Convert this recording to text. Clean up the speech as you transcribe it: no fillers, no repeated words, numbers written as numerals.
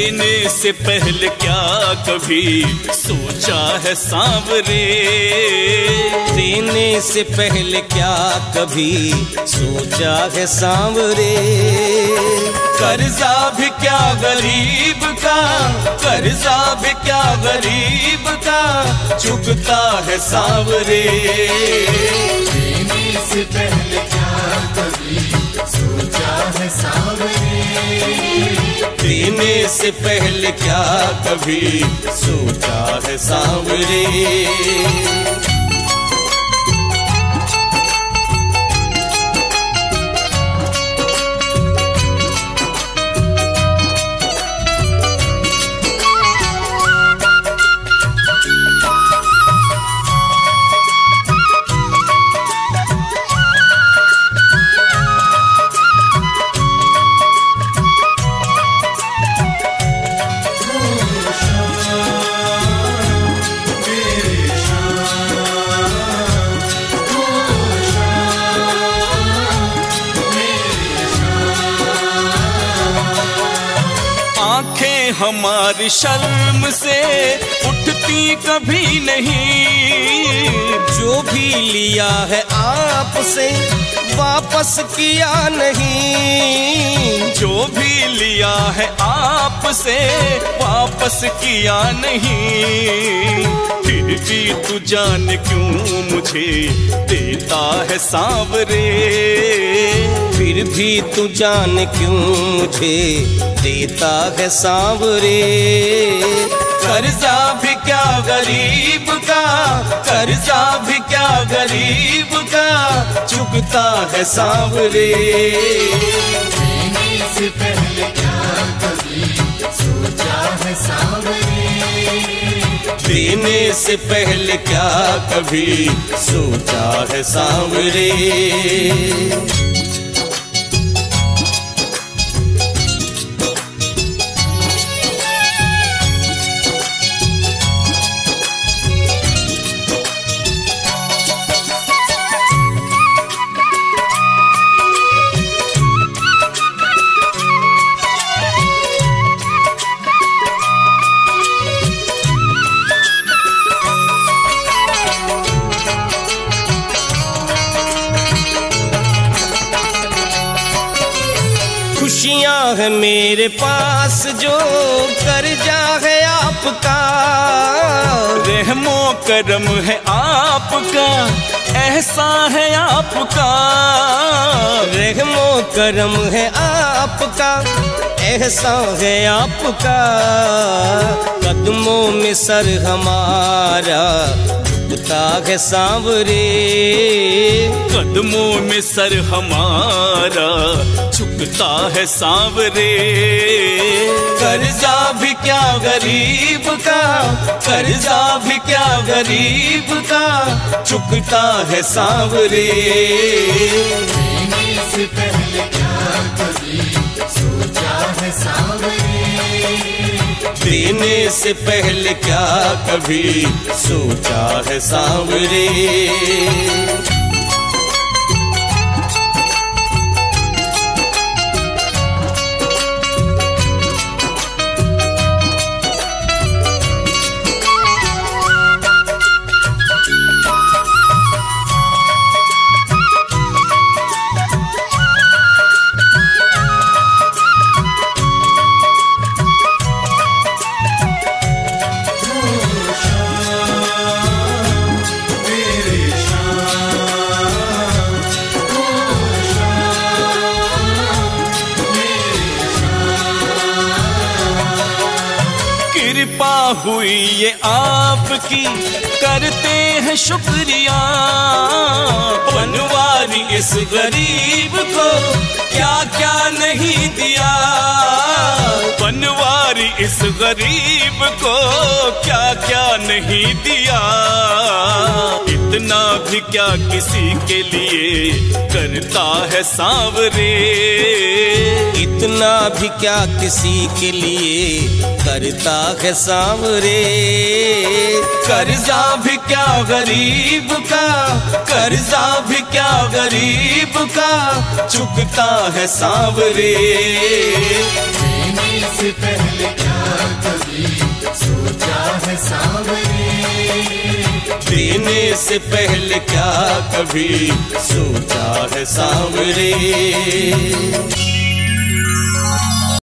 देने से पहले क्या कभी सोचा है सांवरे? देने से पहले क्या कभी सोचा है सांवरे? कर्जा भी क्या गरीब का, कर्जा भी क्या गरीब का चुकता है सांवरे। देने से पहले क्या कभी सोचा है सांवरे? देने से पहले क्या कभी सोचा है सांवरे? हमारी शर्म से उठती कभी नहीं, जो भी लिया है आपसे वापस किया नहीं। जो भी लिया है आपसे वापस किया नहीं। फिर भी तू जान क्यों मुझे देता है सांवरे? फिर भी तू जान क्यों मुझे देता है सांवरे? कर्जा भी क्या गरीब का, कर्जा भी क्या गरीब का चुकता है सांवरे। देने से पहले क्या कभी सोचा है सांवरे? देने से पहले क्या कभी सोचा है सांवरे? खुशियाँ है मेरे पास जो कर्जा है आपका। रहमो करम है आपका, एहसान है आपका। रहमो करम है आपका, एहसान है आपका। कदमों में सर हमारा झुकता है सांवरे। कदमों में सर हमारा झुकता है सांवरे। कर्जा भी क्या गरीब का, कर्जा भी क्या गरीब का चुकता है सांवरे। देने से पहले क्या कभी सोचा है सांवरे? देने से पहले क्या कभी सोचा है सांवरे? कृपा हुई ये आपकी करते हैं शुक्रिया। बनवारी इस गरीब को क्या क्या नहीं दिया। बनवारी इस गरीब को क्या क्या नहीं दिया। इतना भी क्या किसी के लिए करता है सांवरे। इतना भी क्या किसी के लिए करता है सांवरे। कर्जा भी क्या गरीब का, कर्जा भी क्या गरीब का चुकता है सांवरे। देने से पहले क्या देने से पहले क्या कभी सोचा है सांवरे।